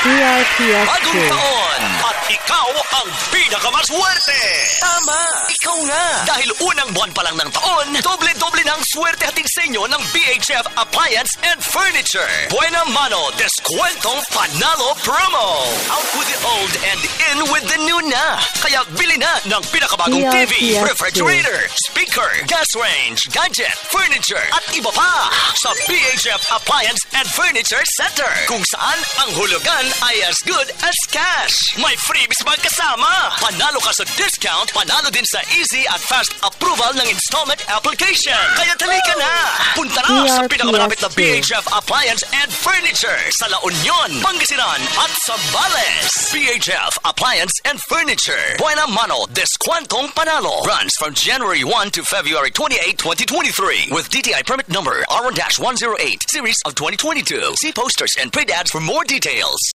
DRPS Bagong taon at ikaw ang pinakamaswerte. Tama, ikaw nga. Dahil unang buwan pa lang ng taon, doble-doble ng swerte hatid sa inyo ng BHF Appliance and Furniture. Buena Mano Diskwentong Panalo Promo. Out with the old and in with the new na. Kaya bili na ng pinakabagong TV, refrigerator, speaker, gas range, gadget, furniture at iba pa sa BHF Appliance and Furniture Center. Kung saan ang hulugan ay as good as cash. May freebies bang kasama? Panalo ka sa discount, panalo din sa easy at fast approval ng installment application. Kaya talika na! Punta na sa pinakamalapit na BHF Appliance and Furniture sa La Union, Pangasinan at Zambales. BHF Appliance and Furniture. Buena Mano Diskwentong Panalo. Runs from January 1 to February 28, 2023 with DTI permit number R1-108 series of 2022. See posters and print ads for more details.